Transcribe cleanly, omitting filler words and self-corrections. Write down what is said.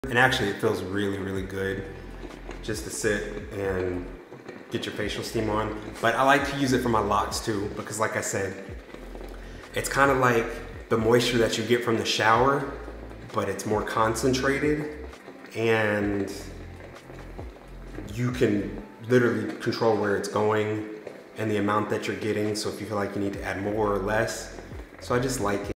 And actually it feels really, really good just to sit and get your facial steam on. But I like to use it for my locks too, because like I said, it's kind of like the moisture that you get from the shower, but it's more concentrated, and you can literally control where it's going and the amount that you're getting. So if you feel like you need to add more or less, so I just like it.